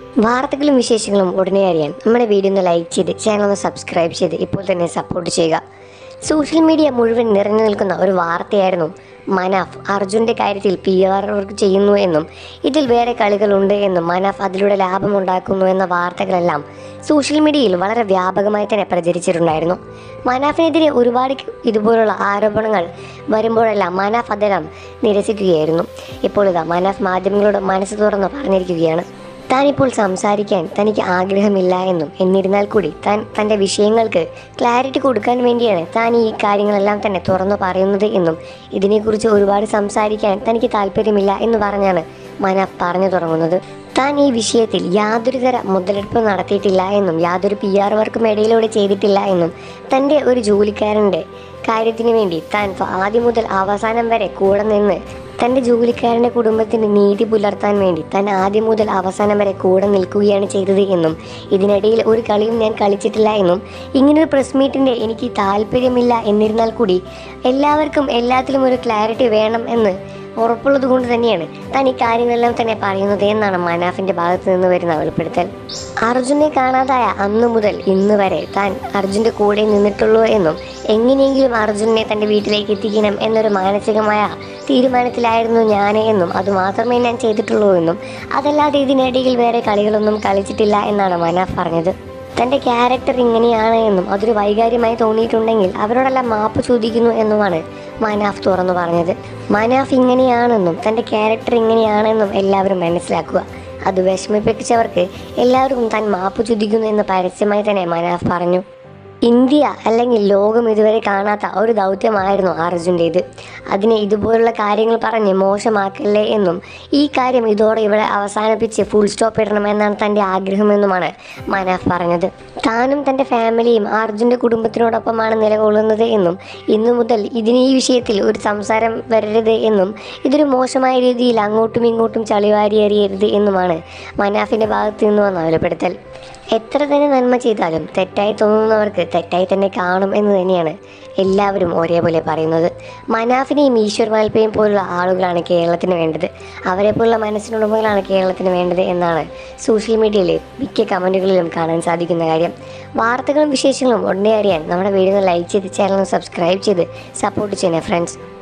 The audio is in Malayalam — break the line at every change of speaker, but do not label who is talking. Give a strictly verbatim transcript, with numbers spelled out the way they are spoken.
വാർത്തകളും വിശേഷങ്ങളും ഉടനെ അറിയാൻ നമ്മുടെ വീഡിയോ ഒന്ന് ലൈക്ക് ചെയ്ത് ചാനൽ ഒന്ന് സബ്സ്ക്രൈബ് ചെയ്ത് ഇപ്പോൾ തന്നെ സപ്പോർട്ട് ചെയ്യുക. സോഷ്യൽ മീഡിയ മുഴുവൻ നിറഞ്ഞു നിൽക്കുന്ന ഒരു വാർത്തയായിരുന്നു മനാഫ് അർജുൻ്റെ കാര്യത്തിൽ പി ആർ വർക്ക് ചെയ്യുന്നു എന്നും ഇതിൽ വേറെ കളികളുണ്ട് എന്നും മനാഫ് അതിലൂടെ ലാഭമുണ്ടാക്കുന്നു എന്ന വാർത്തകളെല്ലാം സോഷ്യൽ മീഡിയയിൽ വളരെ വ്യാപകമായി തന്നെ പ്രചരിച്ചിട്ടുണ്ടായിരുന്നു. മനാഫിനെതിരെ ഒരുപാട് ഇതുപോലുള്ള ആരോപണങ്ങൾ വരുമ്പോഴെല്ലാം മനാഫ് അതെല്ലാം നിരസിക്കുകയായിരുന്നു. ഇപ്പോൾ ഇതാ മനാഫ് മാധ്യമങ്ങളോട് മനസ്സ് തുറന്ന് പറഞ്ഞിരിക്കുകയാണ്. താനിപ്പോൾ സംസാരിക്കാൻ തനിക്ക് ആഗ്രഹമില്ല എന്നും എന്നിരുന്നാൽ കൂടി താൻ തൻ്റെ വിഷയങ്ങൾക്ക് ക്ലാരിറ്റി കൊടുക്കാൻ വേണ്ടിയാണ് താൻ ഈ കാര്യങ്ങളെല്ലാം തന്നെ തുറന്നു പറയുന്നത് എന്നും ഇതിനെക്കുറിച്ച് ഒരുപാട് സംസാരിക്കാൻ തനിക്ക് താല്പര്യമില്ല എന്ന് പറഞ്ഞാണ് മനാഫ് പറഞ്ഞു തുടങ്ങുന്നത്. താൻ ഈ വിഷയത്തിൽ യാതൊരു തര മുതലെടുപ്പ് നടത്തിയിട്ടില്ല എന്നും യാതൊരു പി ആർ വർക്കും ഇടയിലൂടെ ചെയ്തിട്ടില്ല എന്നും തൻ്റെ ഒരു ജോലിക്കാരൻ്റെ കാര്യത്തിന് വേണ്ടി താൻ ആദ്യം മുതൽ അവസാനം വരെ കൂടെ നിന്ന് തൻ്റെ ജോലിക്കാരൻ്റെ കുടുംബത്തിന് നീതി പുലർത്താൻ വേണ്ടി താൻ ആദ്യം മുതൽ അവസാനം വരെ കൂടെ നിൽക്കുകയാണ് ചെയ്തത് എന്നും ഇതിനിടയിൽ ഒരു കളിയും ഞാൻ കളിച്ചിട്ടില്ല എന്നും ഇങ്ങനൊരു പ്രസ് മീറ്റിൻ്റെ എനിക്ക് താല്പര്യമില്ല എന്നിരുന്നാൽ കൂടി എല്ലാവർക്കും എല്ലാത്തിലും ഒരു ക്ലാരിറ്റി വേണം എന്ന് ഉറപ്പുള്ളത് കൊണ്ട് തന്നെയാണ് താൻ ഈ കാര്യങ്ങളെല്ലാം തന്നെ പറയുന്നത് എന്നാണ് മനാഫിൻ്റെ ഭാഗത്ത് നിന്ന് വരുന്ന വെളിപ്പെടുത്തൽ. അർജുനെ കാണാതായ അന്നു മുതൽ ഇന്ന് വരെ താൻ അർജുൻ്റെ കൂടെ നിന്നിട്ടുള്ളൂ എന്നും എങ്ങനെയെങ്കിലും അർജുനെ തൻ്റെ വീട്ടിലേക്ക് എത്തിക്കണം എന്നൊരു മാനസികമായ തീരുമാനത്തിലായിരുന്നു ഞാൻ എന്നും അതുമാത്രമേ ഞാൻ ചെയ്തിട്ടുള്ളൂ എന്നും അതല്ലാതെ ഇതിനിടയിൽ വേറെ കളികളൊന്നും കളിച്ചിട്ടില്ല എന്നാണ് മനാഫ് പറഞ്ഞത്. തൻ്റെ ക്യാരക്ടർ ഇങ്ങനെയാണ് എന്നും അതൊരു വൈകാര്യമായി തോന്നിയിട്ടുണ്ടെങ്കിൽ അവരോടെല്ലാം മാപ്പ് ചോദിക്കുന്നു എന്നുമാണ് മനാഫ് തുറന്നു പറഞ്ഞത്. മനാഫ് ഇങ്ങനെയാണെന്നും തൻ്റെ ക്യാരക്ടർ ഇങ്ങനെയാണെന്നും എല്ലാവരും മനസ്സിലാക്കുക. അത് വിഷമിപ്പിച്ചവർക്ക് എല്ലാവർക്കും താൻ മാപ്പ് ചോദിക്കുന്നു എന്ന് പരസ്യമായി തന്നെ മനാഫ് പറഞ്ഞു. ഇന്ത്യ അല്ലെങ്കിൽ ലോകം ഇതുവരെ കാണാത്ത ഒരു ദൗത്യമായിരുന്നു അർജുൻ്റേത്. അതിനെ ഇതുപോലുള്ള കാര്യങ്ങൾ പറഞ്ഞ് മോശമാക്കല്ലേ എന്നും ഈ കാര്യം ഇതോടെ ഇവിടെ അവസാനിപ്പിച്ച് ഫുൾ സ്റ്റോപ്പ് ഇടണമെന്നാണ് തൻ്റെ ആഗ്രഹമെന്നുമാണ് മനാഫ് പറഞ്ഞത്. താനും തൻ്റെ ഫാമിലിയും അർജുൻ്റെ കുടുംബത്തിനോടൊപ്പമാണ് നിലകൊള്ളുന്നത് എന്നും ഇന്നു മുതൽ ഇതിന് ഈ വിഷയത്തിൽ ഒരു സംസാരം വരരുത് എന്നും ഇതൊരു മോശമായ രീതിയിൽ അങ്ങോട്ടും ഇങ്ങോട്ടും ചളിവാരി എറിയരുത് എന്നുമാണ് മനാഫിൻ്റെ ഭാഗത്ത് നിന്ന് വന്ന വെളിപ്പെടുത്തൽ. എത്ര തന്നെ നന്മ ചെയ്താലും തെറ്റായി തോന്നുന്നവർക്ക് തെറ്റായി തന്നെ കാണും എന്ന് തന്നെയാണ് എല്ലാവരും ഒരേപോലെ പറയുന്നത്. മനാഫിനെയും ഈശ്വർ മാൽപ്പയും പോലുള്ള ആളുകളാണ് കേരളത്തിന് വേണ്ടത്, അവരെ പോലുള്ള മനസ്സിനുടമകളാണ് കേരളത്തിന് വേണ്ടത് എന്നാണ് സോഷ്യൽ മീഡിയയിൽ മിക്ക കമൻറ്റുകളിലും കാണാൻ സാധിക്കുന്ന കാര്യം. വാർത്തകളും വിശേഷങ്ങളും ഉടനെ അറിയാൻ നമ്മുടെ വീഡിയോ ലൈക്ക് ചെയ്ത് ചാനൽ സബ്സ്ക്രൈബ് ചെയ്ത് സപ്പോർട്ട് ചെയ്യണേ ഫ്രണ്ട്സ്.